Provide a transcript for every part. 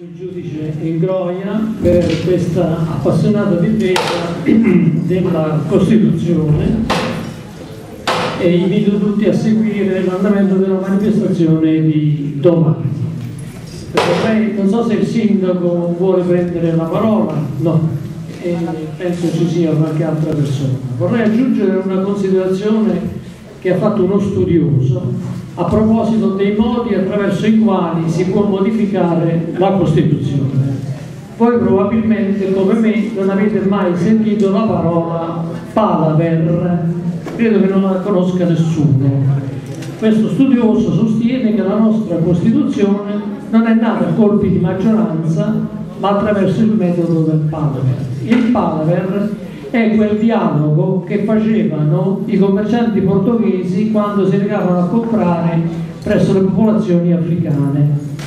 il giudice Ingroia per questa appassionata difesa della Costituzione e invito tutti a seguire l'andamento della manifestazione di domani. Non so se il sindaco vuole prendere la parola, no, e penso ci sia qualche altra persona. Vorrei aggiungere una considerazione che ha fatto uno studioso a proposito dei modi attraverso i quali si può modificare la Costituzione. Voi probabilmente, come me, non avete mai sentito la parola palaver, credo che non la conosca nessuno. Questo studioso sostiene che la nostra Costituzione non è nata a colpi di maggioranza, ma attraverso il metodo del palaver. Il palaver è quel dialogo che facevano i commercianti portoghesi quando si recavano a comprare presso le popolazioni africane.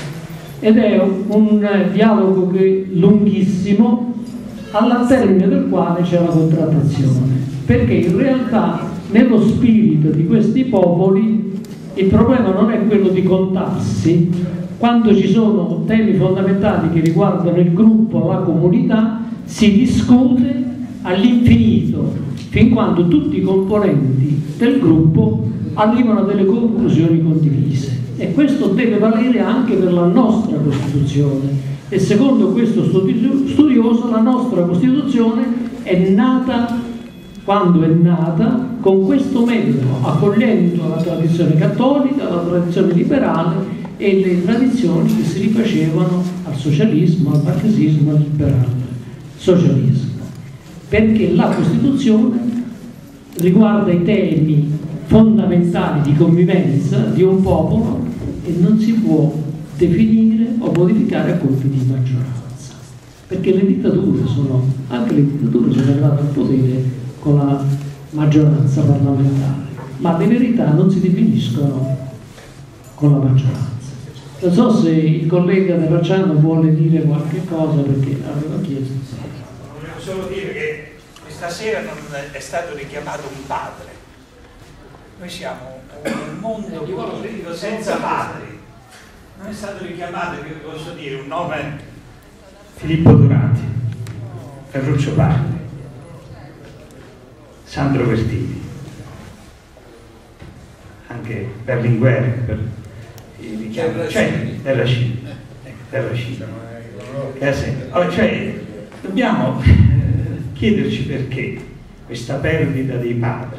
Ed è un dialogo lunghissimo, al termine del quale c'è la contrattazione. Perché in realtà, nello spirito di questi popoli, il problema non è quello di contarsi. Quando ci sono temi fondamentali che riguardano il gruppo, la comunità, si discute all'infinito, fin quando tutti i componenti del gruppo arrivano a delle conclusioni condivise. E questo deve valere anche per la nostra Costituzione. E secondo questo studioso, la nostra Costituzione è nata, quando è nata, con questo metodo, accogliendo la tradizione cattolica, la tradizione liberale e le tradizioni che si rifacevano al socialismo, al marxismo, al liberale socialismo. Perché la Costituzione riguarda i temi fondamentali di convivenza di un popolo e non si può definire o modificare a colpi di maggioranza. Perché le dittature anche le dittature sono arrivate al potere con la maggioranza parlamentare, ma le verità non si definiscono con la maggioranza. Non so se il collega Terracciano vuole dire qualche cosa, perché aveva chiesto. Volevo solo dire che questa sera non è stato richiamato un padre. Noi siamo un mondo politico senza padri. Non è stato richiamato, che posso dire, un nome: Filippo Durati, Ferruccio Pardi, Sandro Pertini, anche Berlinguer, per i richiami, Terracini. Cioè, dobbiamo chiederci perché questa perdita dei padri.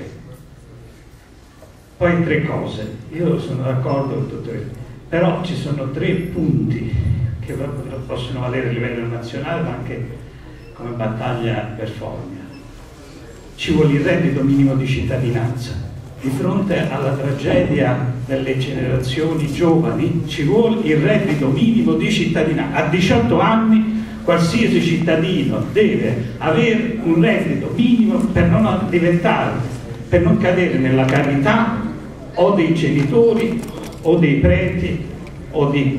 Poi tre cose, io sono d'accordo con tutto questo, però ci sono tre punti che possono valere a livello nazionale, ma anche come battaglia per Formia. Ci vuole il reddito minimo di cittadinanza. Di fronte alla tragedia delle generazioni giovani ci vuole il reddito minimo di cittadinanza. A 18 anni qualsiasi cittadino deve avere un reddito minimo per non diventare, per non cadere nella carità o dei genitori o dei preti o di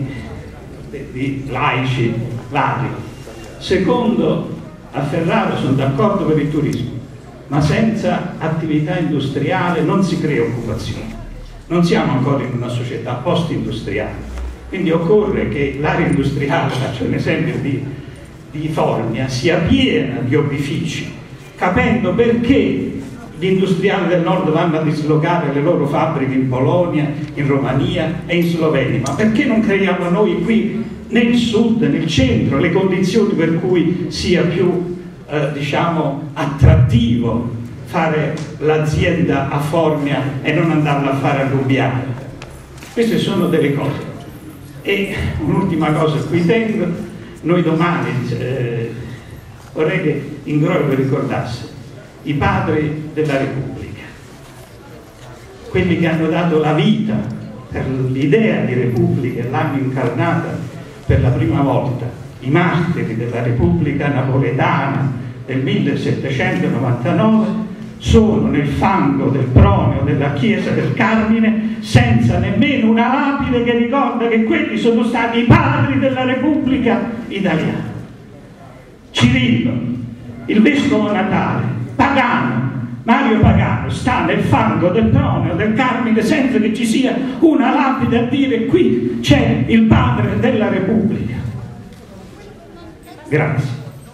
laici vari. Secondo, a Ferrara sono d'accordo per il turismo, ma senza attività industriale non si crea occupazione. Non siamo ancora in una società post-industriale, quindi occorre che l'area industriale, faccio un esempio di Formia, sia piena di opifici, capendo perché gli industriali del nord vanno a dislocare le loro fabbriche in Polonia, in Romania e in Slovenia, ma perché non creiamo noi qui nel sud, nel centro, le condizioni per cui sia più diciamo attrattivo fare l'azienda a Formia e non andarla a fare a Lubiana? Queste sono delle cose. E un'ultima cosa a cui tengo: noi domani vorrei che Ingroia ricordasse i padri della Repubblica, quelli che hanno dato la vita per l'idea di Repubblica e l'hanno incarnata per la prima volta, i martiri della Repubblica napoletana del 1799, sono nel fango del Proneo della chiesa del Carmine, senza nemmeno una lapide che ricorda che quelli sono stati i padri della Repubblica italiana. Cirillo, il vescovo natale, Pagano, Mario Pagano, sta nel fango del Proneo del Carmine senza che ci sia una lapide a dire: qui c'è il padre della Repubblica. Grazie.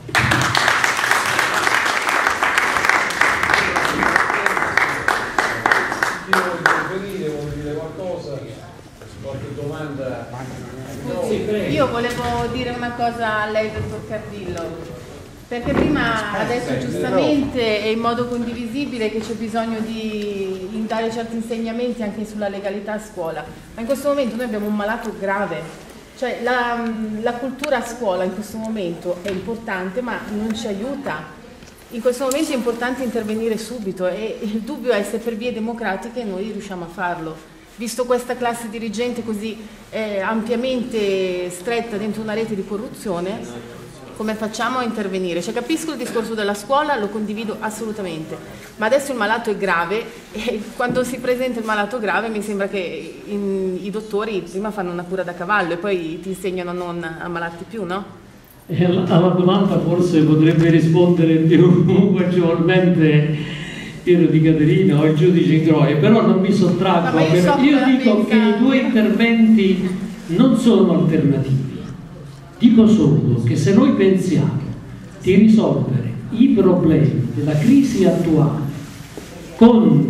Io volevo dire una cosa a lei, dottor Cardillo, perché prima ha detto giustamente e in modo condivisibile che c'è bisogno di dare certi insegnamenti anche sulla legalità a scuola, ma in questo momento noi abbiamo un malato grave, cioè la cultura a scuola in questo momento è importante ma non ci aiuta. In questo momento è importante intervenire subito e il dubbio è se per vie democratiche noi riusciamo a farlo. Visto questa classe dirigente così ampiamente stretta dentro una rete di corruzione, come facciamo a intervenire? Cioè, capisco il discorso della scuola, lo condivido assolutamente, ma adesso il malato è grave e quando si presenta il malato grave mi sembra che i dottori prima fanno una cura da cavallo e poi ti insegnano a non ammalarti più, no? Alla domanda forse potrebbe rispondere più agevolmente Piero Di Caterina o il giudice Groie, però non mi sottraggo. Io dico che i due interventi non sono alternativi. Dico solo che se noi pensiamo di risolvere i problemi della crisi attuale con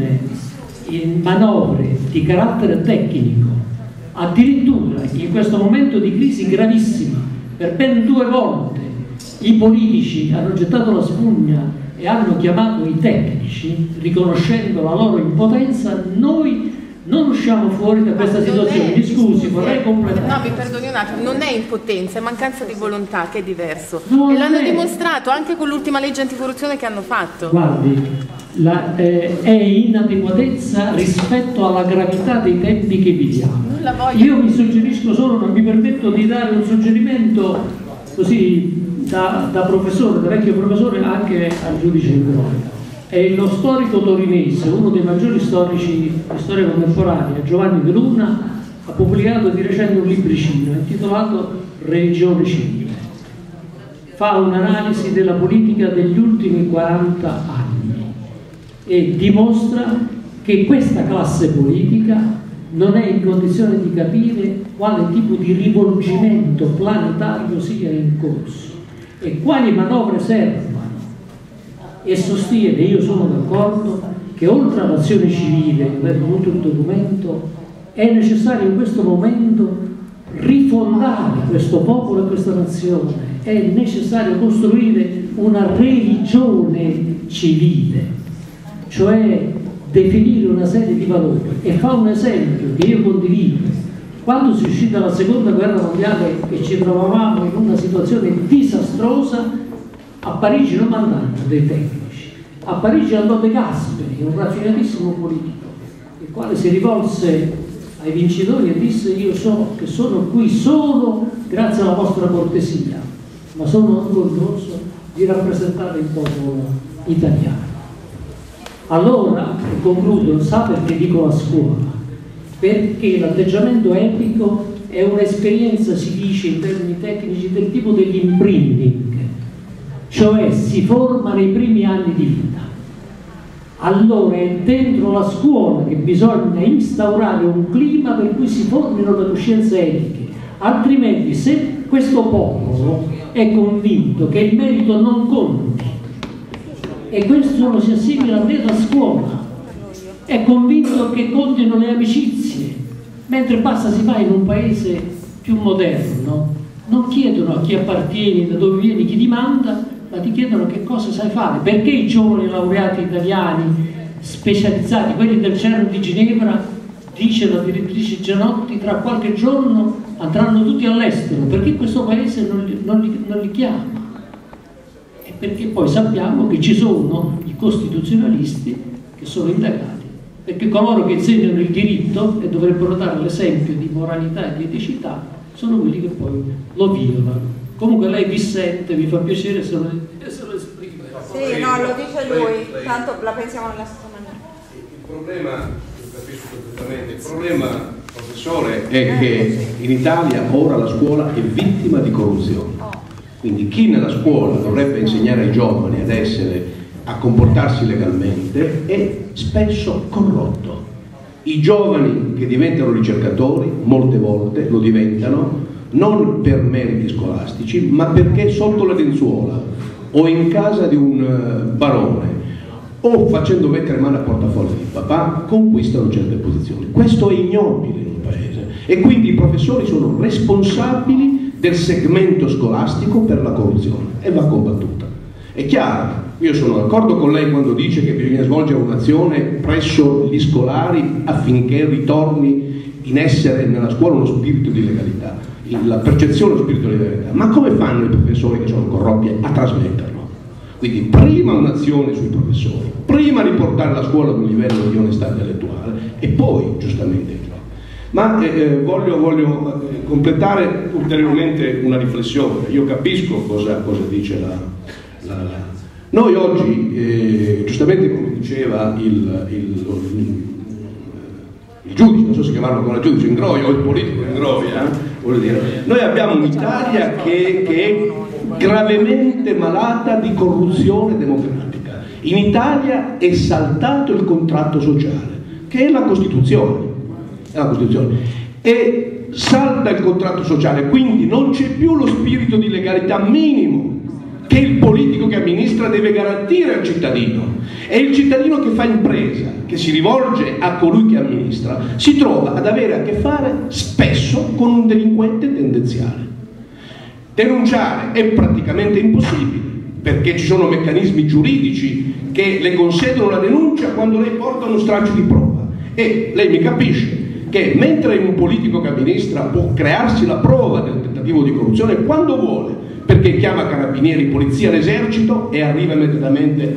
manovre di carattere tecnico, addirittura in questo momento di crisi gravissima, per ben 2 volte i politici hanno gettato la spugna e hanno chiamato i tecnici, riconoscendo la loro impotenza, noi non usciamo fuori da questa situazione. Mi scusi, vorrei completare. No, mi perdoni un attimo, non è impotenza, è mancanza di volontà, che è diverso. E l'hanno dimostrato anche con l'ultima legge anticorruzione che hanno fatto. Guardi, è inadeguatezza rispetto alla gravità dei tempi che viviamo. Io mi suggerisco solo, non mi permetto di dare un suggerimento così da professore, da vecchio professore, anche al giudice Groie. È lo storico torinese, uno dei maggiori storici di storia contemporanea, Giovanni De Luna, ha pubblicato di recente un libricino intitolato Religione civile. Fa un'analisi della politica degli ultimi 40 anni e dimostra che questa classe politica non è in condizione di capire quale tipo di rivolgimento planetario sia in corso e quali manovre servono, e sostiene, io sono d'accordo, che oltre all'azione civile, aver avuto il documento, è necessario in questo momento rifondare questo popolo e questa nazione, è necessario costruire una religione civile, cioè definire una serie di valori. E fa un esempio che io condivido: quando si uscì dalla seconda guerra mondiale e ci trovavamo in una situazione disastrosa, a Parigi non mandammo dei tecnici, a Parigi andò De Gasperi, un raffinatissimo politico, il quale si rivolse ai vincitori e disse: io so che sono qui solo grazie alla vostra cortesia, ma sono orgoglioso di rappresentare il popolo italiano. Allora, e concludo, sa perché dico la scuola? Perché l'atteggiamento etico è un'esperienza, si dice in termini tecnici, del tipo dell'imprinting, cioè si forma nei primi anni di vita. Allora è dentro la scuola che bisogna instaurare un clima per cui si formino le coscienze etiche, altrimenti se questo popolo è convinto che il merito non conti, e questo lo si assimila nella scuola, è convinto che contino le amicizie, mentre basta si va in un paese più moderno, non chiedono a chi appartieni, da dove vieni, chi ti manda, ma ti chiedono che cosa sai fare. Perché i giovani laureati italiani specializzati, quelli del CERN di Ginevra, dice la direttrice Gianotti, tra qualche giorno andranno tutti all'estero? Perché questo paese non li chiama. E perché poi sappiamo che ci sono i costituzionalisti che sono indagati, perché coloro che insegnano il diritto e dovrebbero dare l'esempio di moralità e di eticità sono quelli che poi lo violano. Comunque lei dissente, mi fa piacere se lo esprime. Sì, no, lo dice lui, tanto la pensiamo nella stessa maniera. Il problema, lo capisco perfettamente, il problema, professore, è che in Italia ora la scuola è vittima di corruzione. Quindi chi nella scuola dovrebbe insegnare ai giovani a comportarsi legalmente è spesso corrotto. I giovani che diventano ricercatori molte volte lo diventano non per meriti scolastici, ma perché sotto la lenzuola o in casa di un barone o facendo mettere mano al portafoglio di papà conquistano certe posizioni. Questo è ignobile in un paese, e quindi i professori sono responsabili del segmento scolastico per la corruzione e va combattuta. È chiaro, io sono d'accordo con lei quando dice che bisogna svolgere un'azione presso gli scolari affinché ritorni in essere nella scuola uno spirito di legalità, la percezione dello spirito di legalità. Ma come fanno i professori che sono corrotti a trasmetterlo? Quindi prima un'azione sui professori, prima riportare la scuola ad un livello di onestà intellettuale e poi giustamente il gioco. Ma voglio completare ulteriormente una riflessione. Io capisco cosa dice Noi oggi, giustamente come diceva il giudice, non so se chiamarlo ancora giudice, Ingroia, o il politico Ingroia, voglio dire, noi abbiamo un'Italia che è gravemente malata di corruzione democratica. In Italia è saltato il contratto sociale, che è la Costituzione. E salta il contratto sociale, quindi non c'è più lo spirito di legalità minimo che il politico che amministra deve garantire al cittadino. E il cittadino che fa impresa, che si rivolge a colui che amministra, si trova ad avere a che fare spesso con un delinquente tendenziale. Denunciare è praticamente impossibile, perché ci sono meccanismi giuridici che le concedono la denuncia quando lei porta uno straccio di prova. E lei mi capisce che mentre un politico che amministra può crearsi la prova del tentativo di corruzione quando vuole, perché chiama carabinieri, polizia, l'esercito e arriva immediatamente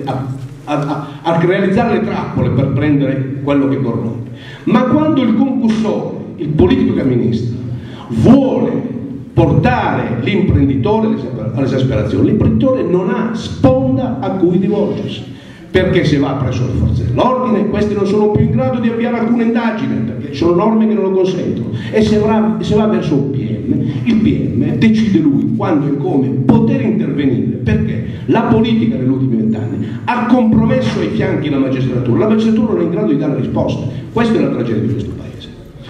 a realizzare le trappole per prendere quello che corrompe. Ma quando il concussore, il politico che amministra, vuole portare l'imprenditore all'esasperazione, l'imprenditore non ha sponda a cui rivolgersi, perché se va presso le forze dell'ordine queste non sono più in grado di avviare alcuna indagine perché ci sono norme che non lo consentono, e se va verso un PM, il PM decide lui quando e come poter intervenire, perché la politica negli ultimi 20 anni ha compromesso ai fianchi la magistratura non è in grado di dare risposte. Questa è la tragedia di questo paese.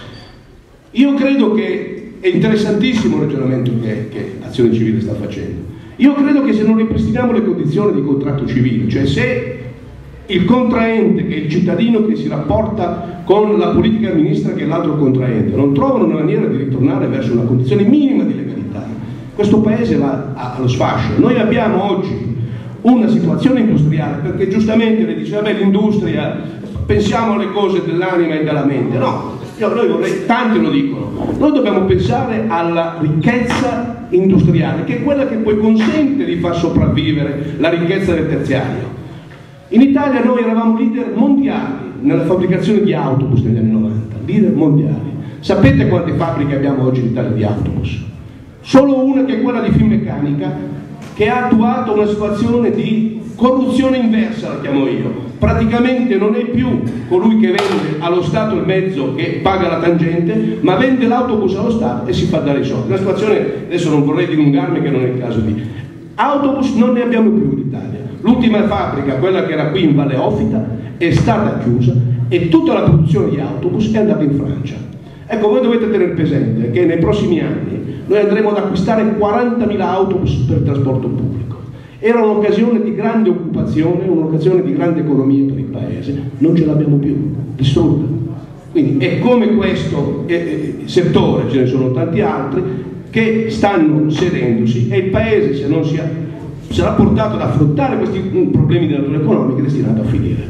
Io credo che è interessantissimo il ragionamento che Azione Civile sta facendo. Io credo che se non ripristiniamo le condizioni di contratto civile, cioè se il contraente, che è il cittadino che si rapporta con la politica amministra, che è l'altro contraente, non trovano una maniera di ritornare verso una condizione minima di legalità, questo paese va allo sfascio. Noi abbiamo oggi una situazione industriale, perché giustamente lei dice, vabbè, l'industria, pensiamo alle cose dell'anima e della mente. No, noi tanti lo dicono, noi dobbiamo pensare alla ricchezza industriale, che è quella che poi consente di far sopravvivere la ricchezza del terziario. In Italia noi eravamo leader mondiali nella fabbricazione di autobus negli anni 90, leader mondiali. Sapete quante fabbriche abbiamo oggi in Italia di autobus? Solo una, che è quella di Finmeccanica, che ha attuato una situazione di corruzione inversa, la chiamo io. Praticamente non è più colui che vende allo Stato il mezzo che paga la tangente, ma vende l'autobus allo Stato e si fa dare i soldi. Una situazione, adesso non vorrei dilungarmi, che non è il caso di... Autobus non ne abbiamo più in Italia. L'ultima fabbrica, quella che era qui in Valle Ofita, è stata chiusa e tutta la produzione di autobus è andata in Francia. Ecco, voi dovete tenere presente che nei prossimi anni noi andremo ad acquistare 40.000 autobus per il trasporto pubblico. Era un'occasione di grande occupazione, un'occasione di grande economia per il paese, non ce l'abbiamo più, distrutta. Quindi è come questo settore, ce ne sono tanti altri, che stanno sedendosi, e il paese, se non sarà portato ad affrontare questi problemi di natura economica, è destinato a finire.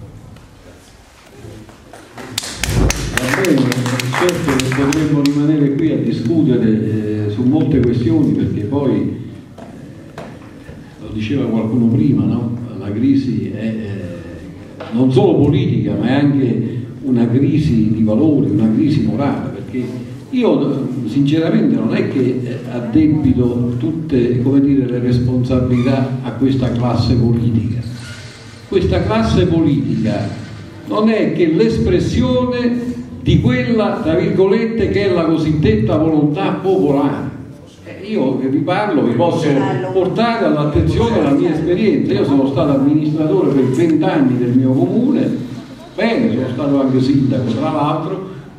Va bene, certo potremmo rimanere qui a discutere su molte questioni, perché poi, lo diceva qualcuno prima, no? La crisi è non solo politica, ma è anche una crisi di valori, una crisi morale, perché io sinceramente non è che addebito tutte, come dire, le responsabilità a questa classe politica. Questa classe politica non è che l'espressione di quella, tra virgolette, che è la cosiddetta volontà popolare. Io vi parlo, vi posso portare all'attenzione la mia esperienza. Io sono stato amministratore per 20 anni del mio comune, bene, sono stato anche sindaco tra l'altro,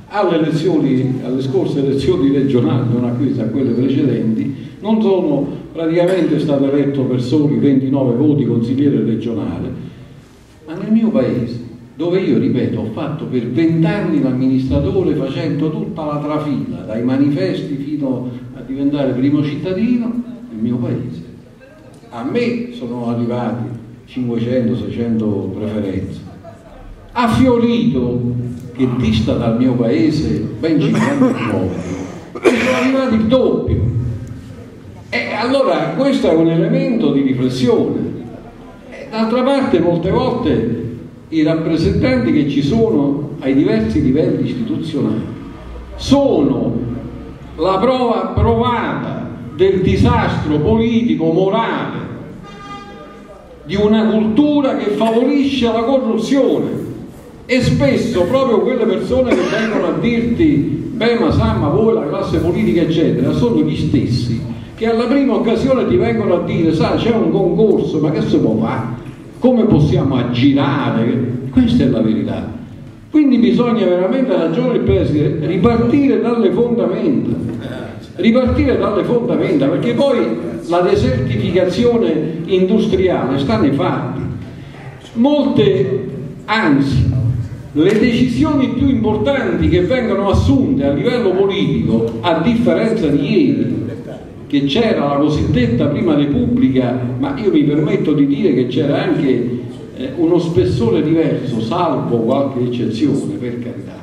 alle scorse elezioni regionali, non a queste, a quelle precedenti, non sono praticamente stato eletto per soli 29 voti consigliere regionale, ma nel mio paese, dove io, ripeto, ho fatto per 20 anni l'amministratore facendo tutta la trafila, dai manifesti fino a diventare primo cittadino, nel mio paese, a me sono arrivati 500-600 preferenze. A Fiorito, che dista dal mio paese ben 50 km, sono arrivati il doppio. E allora questo è un elemento di riflessione. D'altra parte, molte volte i rappresentanti che ci sono ai diversi livelli istituzionali sono la prova provata del disastro politico, morale, di una cultura che favorisce la corruzione. E spesso proprio quelle persone che vengono a dirti beh ma sa, ma voi la classe politica eccetera, sono gli stessi che alla prima occasione ti vengono a dire sai c'è un concorso, ma che si può fare? Come possiamo aggirare? Questa è la verità. Quindi bisogna veramente, ha ragione il Presidente, ripartire dalle fondamenta, perché poi la desertificazione industriale sta nei fatti. Anzi, le decisioni più importanti che vengono assunte a livello politico, a differenza di ieri, che c'era la cosiddetta Prima Repubblica, ma io mi permetto di dire che c'era anche uno spessore diverso, salvo qualche eccezione, per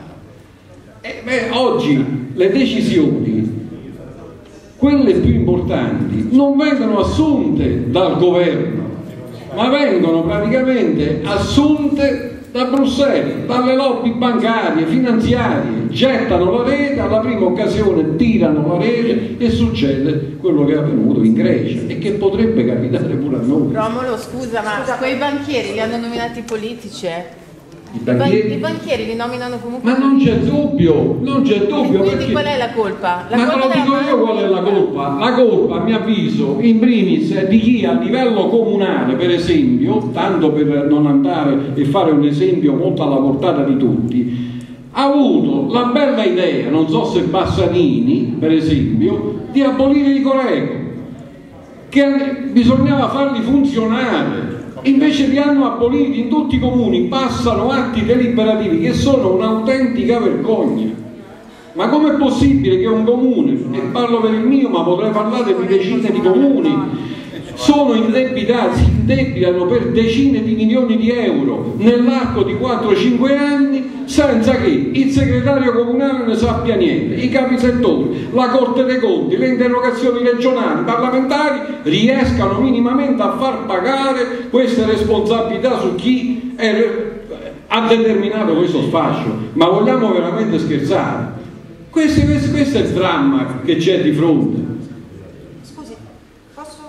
carità. Oggi le decisioni, quelle più importanti, non vengono assunte dal governo, ma vengono praticamente assunte da Bruxelles, dalle lobby bancarie, finanziarie, gettano la rete, alla prima occasione tirano la rete e succede quello che è avvenuto in Grecia e che potrebbe capitare pure a noi. Romolo, scusa, ma quei banchieri li hanno nominati politici, I banchieri li nominano comunque. Ma non c'è dubbio, Quindi perché... qual è la colpa? Ma non lo dico io qual è la colpa. La colpa, a mio avviso, in primis è di chi a livello comunale, per esempio, tanto per non andare e fare un esempio molto alla portata di tutti, ha avuto la bella idea, non so se Bassanini, per esempio, di abolire i Coreco, che bisognava farli funzionare. Invece li hanno aboliti in tutti i comuni, passano atti deliberativi che sono un'autentica vergogna. Ma com'è possibile che un comune, e parlo per il mio ma potrei parlare di decine di comuni, sono indebitati, si indebitano per decine di milioni di euro nell'arco di 4-5 anni senza che il segretario comunale ne sappia niente, i capi settori, la Corte dei Conti, le interrogazioni regionali, parlamentari riescano minimamente a far pagare queste responsabilità su chi ha determinato questo sfascio. Ma vogliamo veramente scherzare? Questo è il dramma che c'è di fronte. Scusi, posso...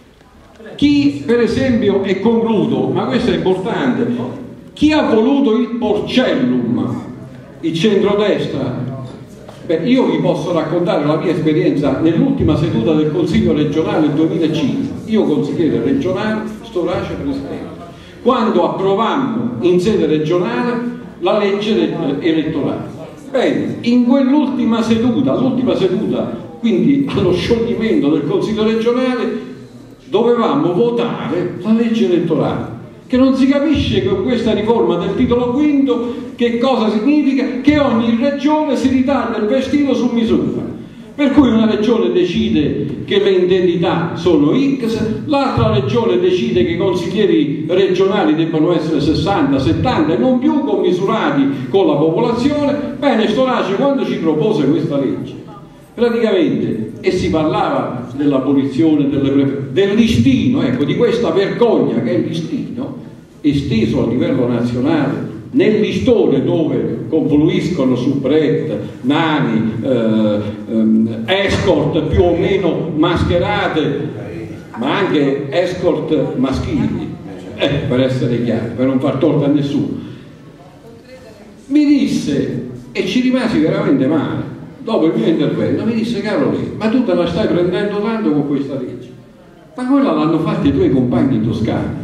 Chi, per esempio, e concludo, ma questo è importante, chi ha voluto il Porcellum, il centrodestra? Beh, io vi posso raccontare la mia esperienza nell'ultima seduta del Consiglio regionale del 2005, io consigliere regionale, Storace presidente, quando approvammo in sede regionale la legge elettorale. Bene, in quell'ultima seduta, quindi allo scioglimento del Consiglio regionale, dovevamo votare la legge elettorale, che non si capisce con questa riforma del titolo quinto che cosa significa, che ogni regione si ritaglia il vestito su misura, per cui una regione decide che le indennità sono X, l'altra regione decide che i consiglieri regionali debbano essere 60, 70 e non più commisurati con la popolazione. Bene, Storace quando ci propose questa legge, praticamente, e si parlava dell'abolizione del listino, ecco, di questa vergogna che è il listino, esteso a livello nazionale, nel listone dove confluiscono Supret, Nani, escort più o meno mascherate, ma anche escort maschili, per essere chiari, per non far torto a nessuno. Mi disse, e ci rimasi veramente male, dopo il mio intervento, mi disse: caro lei, ma tu te la stai prendendo tanto con questa legge? Ma quella l'hanno fatta i tuoi compagni in Toscana.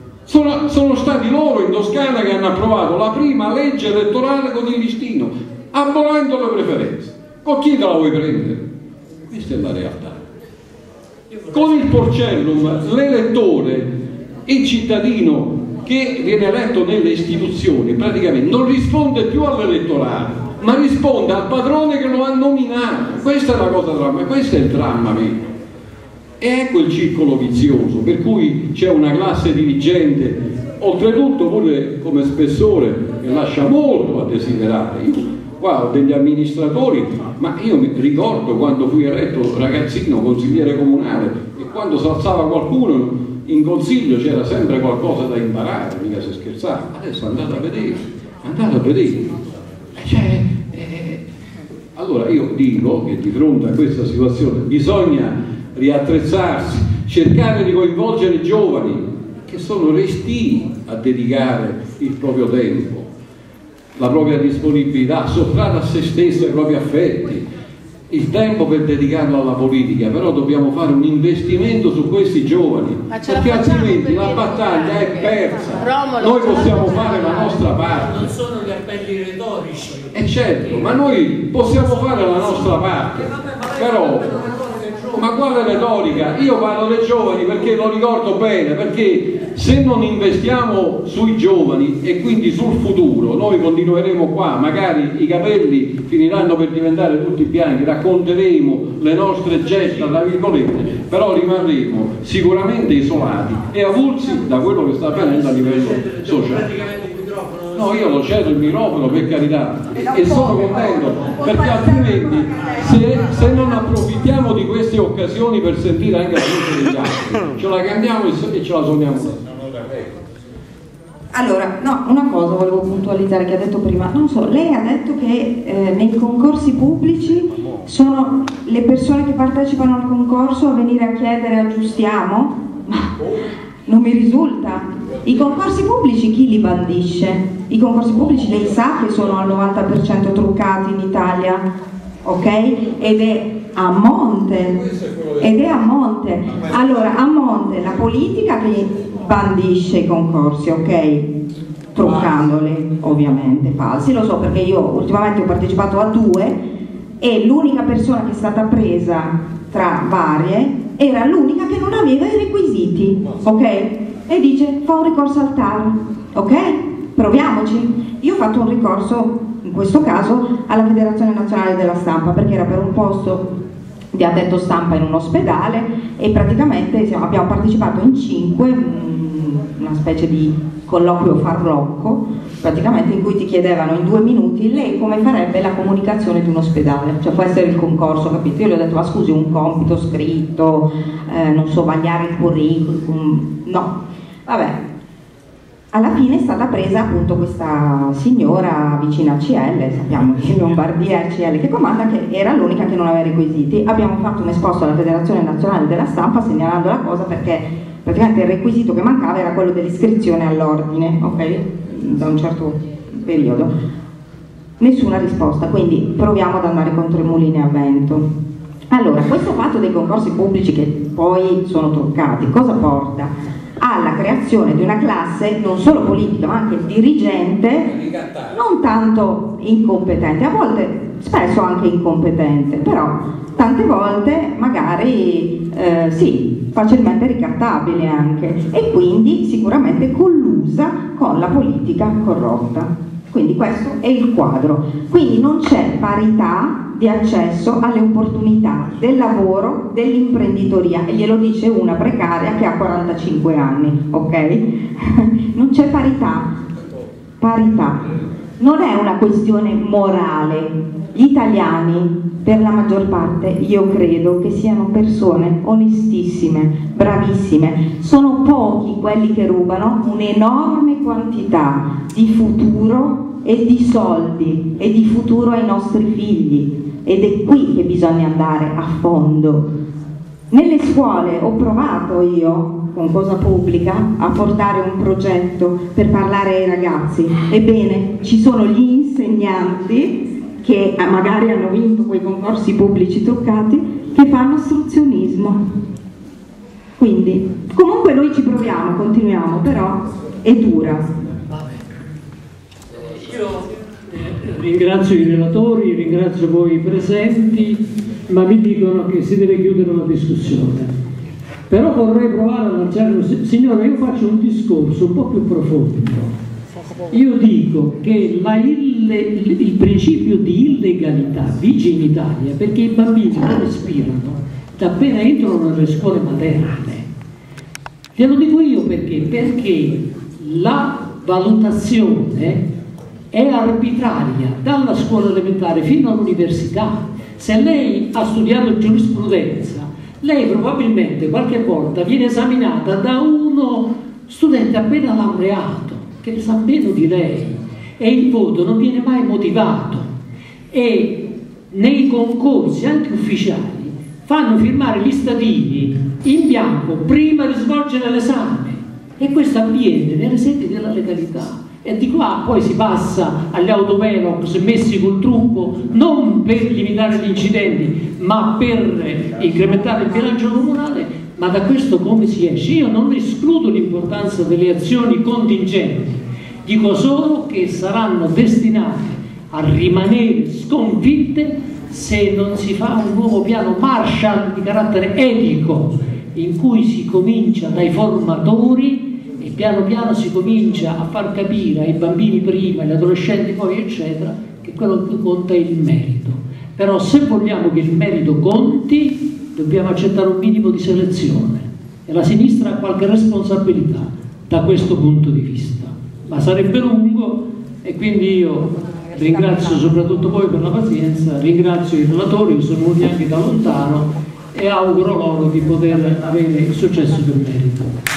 Sono stati loro in Toscana che hanno approvato la prima legge elettorale con il listino. abolendo le preferenze. Con chi te la vuoi prendere? Questa è la realtà. Con il Porcellum l'elettore, il cittadino che viene eletto nelle istituzioni praticamente non risponde più all'elettorato, ma risponde al padrone che lo ha nominato. Questa è la cosa drammatica, questo è il dramma vero. E ecco il circolo vizioso, per cui c'è una classe dirigente, oltretutto pure come spessore, che lascia molto a desiderare. Io qua ho degli amministratori, ma io mi ricordo quando fui eletto ragazzino consigliere comunale, e quando si alzava qualcuno in consiglio c'era sempre qualcosa da imparare, mica si scherzava. Adesso andate a vedere. Allora io dico che di fronte a questa situazione bisogna riattrezzarsi, cercare di coinvolgere i giovani che sono restii a dedicare il proprio tempo, la propria disponibilità, sottrarre a se stesso i propri affetti, il tempo per dedicarlo alla politica. Però dobbiamo fare un investimento su questi giovani, perché altrimenti la battaglia è persa. Noi possiamo fare la nostra parte. Non sono gli appelli retorici. Certo, ma noi possiamo fare la nostra parte, però ma quale retorica? Io parlo dei giovani perché lo ricordo bene, perché se non investiamo sui giovani e quindi sul futuro, noi continueremo qua, magari i capelli finiranno per diventare tutti bianchi, racconteremo le nostre gesta, tra virgolette, però rimarremo sicuramente isolati e avulsi da quello che sta avvenendo a livello sociale. No, io lo cedo il microfono, per carità, e sono contento, perché altrimenti se non approfittiamo di queste occasioni per sentire anche la voce degli altri, ce la cantiamo e ce la suoniamo. Allora, no, una cosa volevo puntualizzare che ha detto prima. Non so, lei ha detto che nei concorsi pubblici sono le persone che partecipano al concorso a venire a chiedere aggiustiamo? Ma non mi risulta. I concorsi pubblici chi li bandisce? I concorsi pubblici lei sa che sono al 90% truccati in Italia, ok? Ed è a monte. Allora, a monte la politica che bandisce i concorsi, ok? Truccandoli, ovviamente, falsi, lo so perché io ultimamente ho partecipato a 2 e l'unica persona che è stata presa tra varie era l'unica che non aveva i requisiti, ok? E dice fa un ricorso al TAR, ok? Proviamoci. Io ho fatto un ricorso in questo caso alla Federazione Nazionale della Stampa perché era per un posto di addetto stampa in un ospedale e praticamente abbiamo partecipato in 5, una specie di colloquio farlocco praticamente in cui ti chiedevano in 2 minuti lei come farebbe la comunicazione di un ospedale, cioè può essere il concorso, capito? Io gli ho detto ma scusi, un compito scritto, non so, vagliare il curriculum, no, vabbè. Alla fine è stata presa appunto questa signora vicina a CL, sappiamo che in Lombardia è CL che comanda, che era l'unica che non aveva requisiti. Abbiamo fatto un esposto alla Federazione Nazionale della Stampa segnalando la cosa perché praticamente il requisito che mancava era quello dell'iscrizione all'ordine, ok? Da un certo periodo. Nessuna risposta, quindi proviamo ad andare contro i mulini a vento. Allora, questo fatto dei concorsi pubblici che poi sono truccati, cosa porta? Alla creazione di una classe non solo politica ma anche dirigente non tanto incompetente, a volte spesso anche incompetente, però tante volte magari sì, facilmente ricattabile anche e quindi sicuramente collusa con la politica corrotta. Quindi questo è il quadro. Quindi non c'è parità di accesso alle opportunità del lavoro, dell'imprenditoria, e glielo dice una precaria che ha 45 anni, ok? Non c'è parità. Non è una questione morale. Gli italiani, per la maggior parte, io credo che siano persone onestissime, bravissime. Sono pochi quelli che rubano un'enorme quantità di futuro e di soldi e di futuro ai nostri figli. Ed è qui che bisogna andare a fondo. Nelle scuole ho provato io, con Cosa Pubblica, a portare un progetto per parlare ai ragazzi. Ebbene, ci sono gli insegnanti che magari hanno vinto quei concorsi pubblici truccati che fanno ostruzionismo. Quindi, comunque noi ci proviamo, continuiamo, però è dura. Io ringrazio i relatori, ringrazio voi presenti, ma mi dicono che si deve chiudere la discussione. Però vorrei provare a lanciare signora, io faccio un discorso un po' più profondo. Io dico che il principio di illegalità vige in Italia perché i bambini non respirano da appena entrano nelle scuole materne. Glielo dico io perché la valutazione è arbitraria dalla scuola elementare fino all'università. Se lei ha studiato giurisprudenza, lei probabilmente qualche volta viene esaminata da uno studente appena laureato che ne sa meno di lei e il voto non viene mai motivato, e nei concorsi anche ufficiali fanno firmare gli statini in bianco prima di svolgere l'esame, e questo avviene nelle sedi della legalità. E di qua poi si passa agli autovelox messi col trucco non per limitare gli incidenti ma per incrementare il bilancio comunale. Ma da questo come si esce? Io non escludo l'importanza delle azioni contingenti, dico solo che saranno destinate a rimanere sconfitte se non si fa un nuovo piano Marshall di carattere etico, in cui si comincia dai formatori e piano piano si comincia a far capire ai bambini prima, agli adolescenti poi eccetera, che quello che conta è il merito. Però se vogliamo che il merito conti dobbiamo accettare un minimo di selezione, e la sinistra ha qualche responsabilità da questo punto di vista, ma sarebbe lungo, e quindi io ringrazio soprattutto voi per la pazienza, ringrazio i relatori che sono venuti anche da lontano e auguro loro di poter avere il successo che meritano.